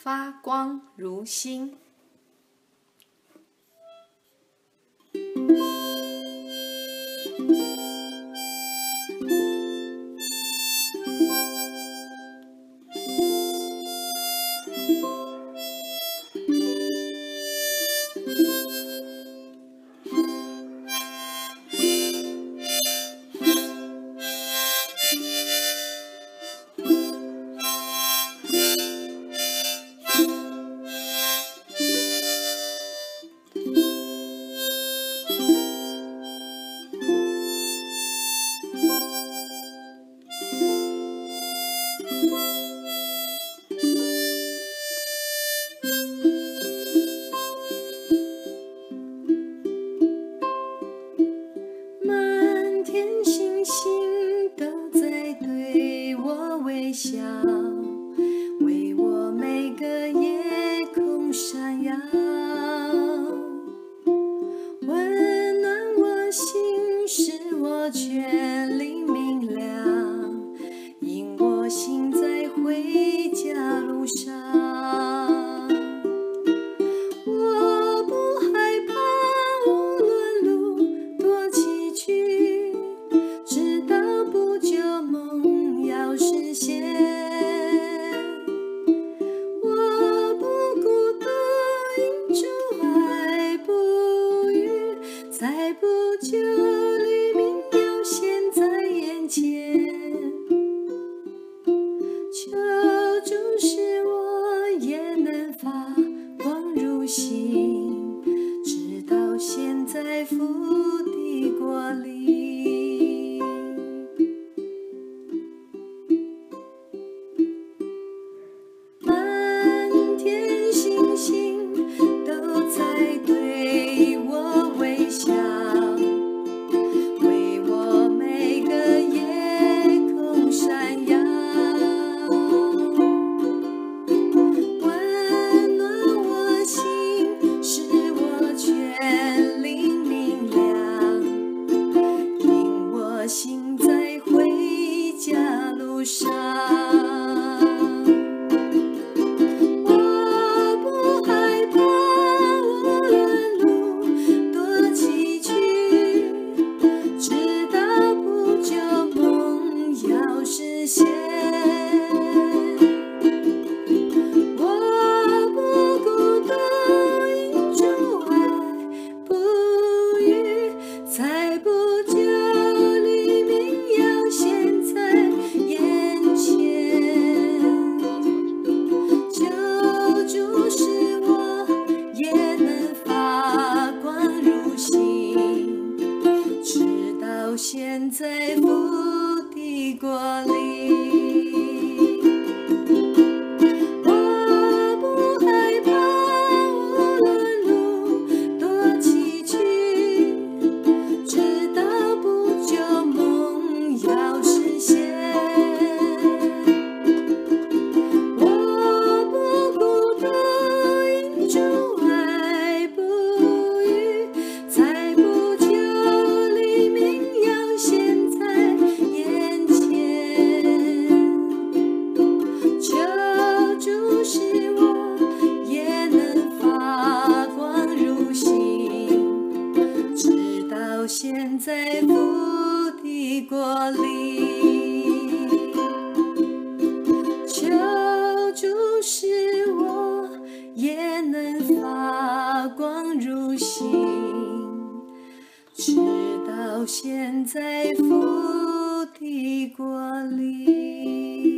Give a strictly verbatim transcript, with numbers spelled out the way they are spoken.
发光如星。 满天星星都在对我微笑，为我每个夜空闪耀，温暖我心，使我全灵明亮，引我行在回家路上。我不害怕，无论路多崎岖，直到不久梦要实现。我不孤独，因主爱不渝，在不久黎明要现在眼前。求主使我也能发光如星，直到现在福地国里。满天星星都在对我微笑，为我每个夜空闪耀，温暖我心，使我全灵明亮，引我行在回家路上。我不害怕，无论路多崎岖，直到不久梦要实现。我不孤独，因主爱不渝，在不久黎明要现在眼前。求主使我也能发光如星，直到现在福地国里。我不害怕，无论路多崎岖，直到不久梦要实现。我不孤独，因主爱不渝，在不久黎明要现在眼前。求主使我也能发光如星，直到现在福地国里。求主使我也能发光如星，直到现在福地国里。